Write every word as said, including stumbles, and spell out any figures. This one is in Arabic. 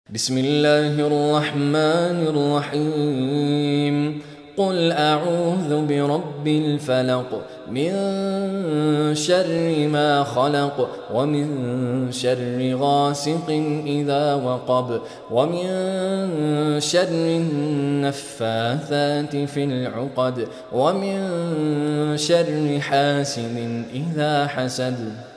بسم الله الرحمن الرحيم قل أعوذ برب الفلق من شر ما خلق ومن شر غاسق إذا وقب ومن شر النفاثات في العقد ومن شر حاسد إذا حسد.